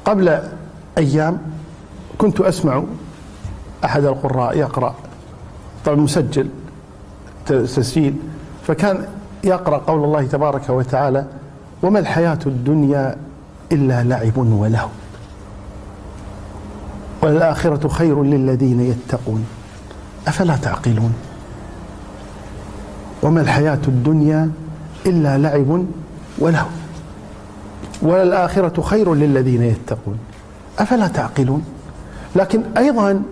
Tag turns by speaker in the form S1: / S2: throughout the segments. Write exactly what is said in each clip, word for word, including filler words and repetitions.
S1: قبل أيام كنت أسمع أحد القراء يقرأ، طبعا مسجل تسجيل، فكان يقرأ قول الله تبارك وتعالى: وما الحياة الدنيا إلا لعب ولهو والآخرة خير للذين يتقون أفلا تعقلون. وما الحياة الدنيا إلا لعب ولهو والآخرة خير للذين يتقون أفلا تعقلون. لكن أيضا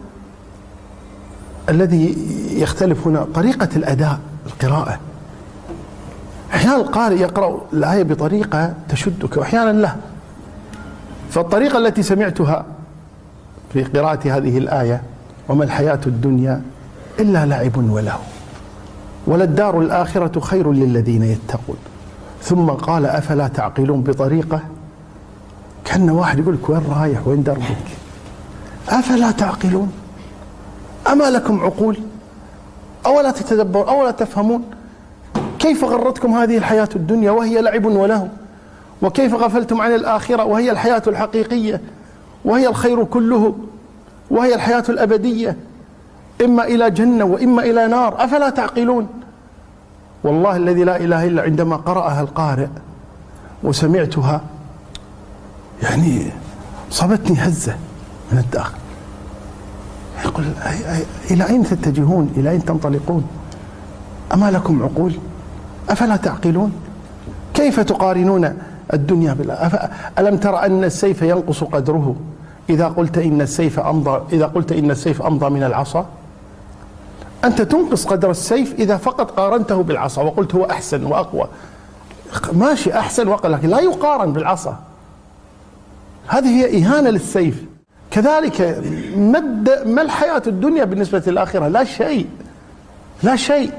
S1: الذي يختلف هنا طريقة الأداء، القراءة. أحيانا القارئ يقرأ الآية بطريقة تشدك وأحيانا لا. فالطريقة التي سمعتها في قراءة هذه الآية: وما الحياة الدنيا إلا لعب ولهو وللدار الآخرة خير للذين يتقون، ثم قال أفلا تعقلون، بطريقة كأن واحد يقول لك: وين رايح وين دربك؟ أفلا تعقلون؟ أما لكم عقول؟ أولا تتدبرون أولا تفهمون؟ كيف غرتكم هذه الحياة الدنيا وهي لعب ولهو، وكيف غفلتم عن الآخرة وهي الحياة الحقيقية وهي الخير كله وهي الحياة الأبدية، إما إلى جنة وإما إلى نار، أفلا تعقلون؟ والله الذي لا إله إلا عندما قرأها القارئ وسمعتها يعني صابتني هزة من الداخل. يقول: إلى أين تتجهون؟ إلى أين تنطلقون؟ أما لكم عقول؟ أفلا تعقلون؟ كيف تقارنون الدنيا بالآخرة؟ ألم ترى أن السيف ينقص قدره إذا قلت إن السيف أمضى إذا قلت إن السيف أمضى من العصا؟ أنت تنقص قدر السيف إذا فقط قارنته بالعصا وقلت هو أحسن وأقوى. ماشي، أحسن وأقوى، لكن لا يقارن بالعصا. هذه هي إهانة للسيف. كذلك مد ما الحياة الدنيا بالنسبة للآخرة؟ لا شيء، لا شيء.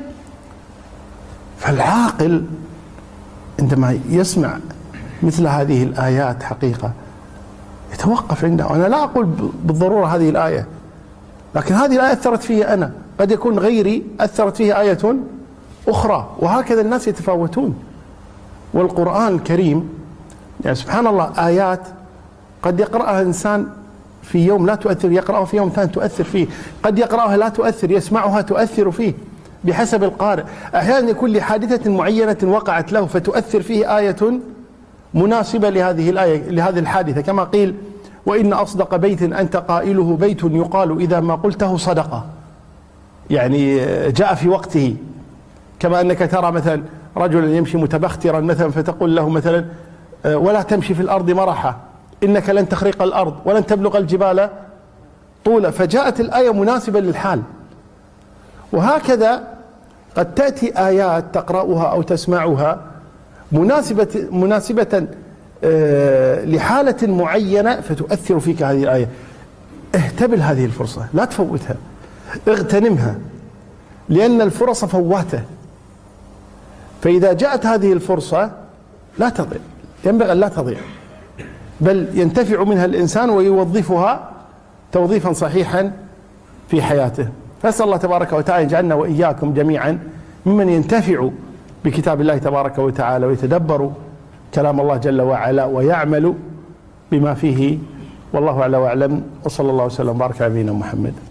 S1: فالعاقل عندما يسمع مثل هذه الآيات حقيقة يتوقف عنده. وأنا لا أقول بالضرورة هذه الآية، لكن هذه الآية أثرت فيه أنا، قد يكون غيري أثرت فيه آية أخرى، وهكذا الناس يتفاوتون. والقرآن الكريم يعني سبحان الله آيات قد يقرأها إنسان في يوم لا تؤثر، يقرأها في يوم ثاني تؤثر فيه، قد يقرأها لا تؤثر، يسمعها تؤثر فيه بحسب القارئ. أحيانا يكون لحادثة معينة وقعت له فتؤثر فيه آية مناسبة لهذه الآية لهذه الحادثة، كما قيل: وإن أصدق بيت أنت قائله بيت يقال إذا ما قلته صدقة، يعني جاء في وقته. كما أنك ترى مثلا رجلا يمشي متبخترا مثلا فتقول له مثلا: ولا تمشي في الأرض مرحا إنك لن تخرق الأرض ولن تبلغ الجبال طولا، فجاءت الآية مناسبة للحال. وهكذا قد تأتي آيات تقرأها أو تسمعها مناسبة مناسبة لحالة معينة فتؤثر فيك هذه الآية. اهتبل هذه الفرصة، لا تفوتها، اغتنمها، لأن الفرص فواتة. فإذا جاءت هذه الفرصة لا تضيع، ينبغي أن لا تضيع، بل ينتفع منها الإنسان ويوظفها توظيفا صحيحا في حياته. فأسأل الله تبارك وتعالى يجعلنا وإياكم جميعا ممن ينتفع بكتاب الله تبارك وتعالى ويتدبر كلام الله جل وعلا ويعمل بما فيه. والله أعلى وأعلم، وصلى الله وسلم وبارك على نبينا محمد.